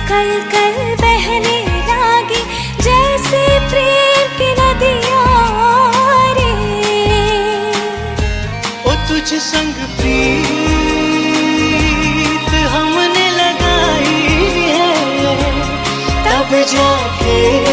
कल कल बहने लागी जैसे प्रेम की नदियाँ रे। ओ तुझ संग प्रीत हमने लगाई है, तब जाके